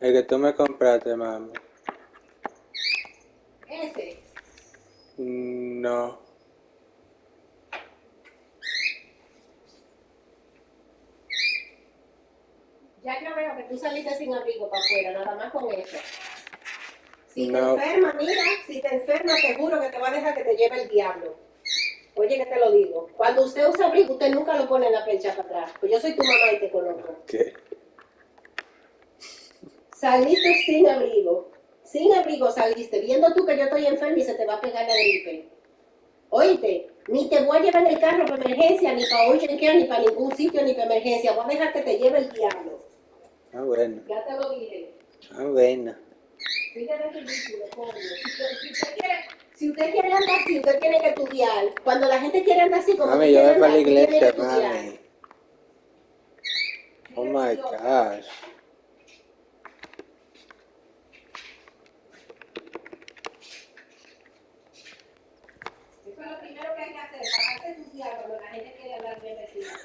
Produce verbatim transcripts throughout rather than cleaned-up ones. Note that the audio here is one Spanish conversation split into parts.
El que tú me compraste, mami. ¿Ese? No. Ya yo veo que tú saliste sin abrigo para afuera, nada más con eso. Si te No. enfermas, mira, si te enfermas, seguro que te va a dejar que te lleve el diablo. Oye, que te lo digo. Cuando usted usa abrigo, usted nunca lo pone en la percha para atrás. Pues yo soy tu mamá y te conozco. ¿Qué? Saliste sin abrigo. Sin abrigo saliste, viendo tú que yo estoy enferma y se te va a pegar la gripe. Oíste, ni te voy a llevar en el carro para emergencia, ni para urgent care, ni para ningún sitio, ni para emergencia. Voy a dejar que te lleve el diablo. Ah, bueno. Ya te lo dije. Ah, bueno. Fíjate ridículo, coño. Si usted, si usted quiere, si usted quiere andar así, usted tiene que estudiar. Cuando la gente quiere andar así, como Mami, tú yo quieres voy para la andar, tú tienes que iglesia, estudiar. mami. Oh my gosh. Eso es lo primero que hay que hacer, bajarte a estudiar cuando la gente quiere hablar bien vecina.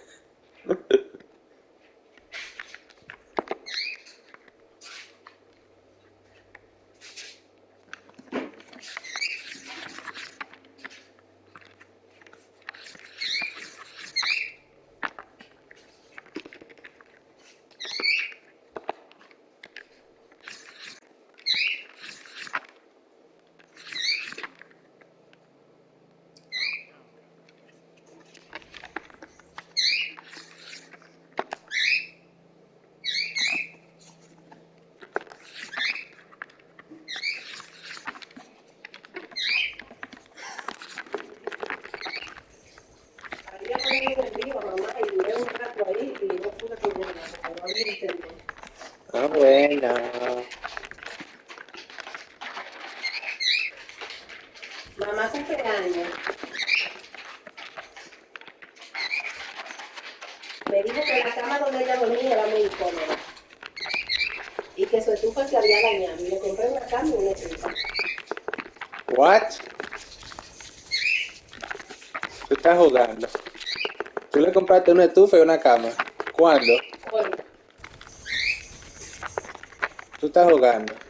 Había ponido en vivo, mamá, y duré un rato ahí y no pude ponerla, porque no había internet. Ah, bueno. Mamá cumpleaños. Me dijo que la cama donde ella dormía era muy incómoda y que su estufa se había dañado y le compré una cama y una estufa. What? Tú estás jugando. Tú le compraste una estufa y una cama. ¿Cuándo? Hoy, Tú estás jugando.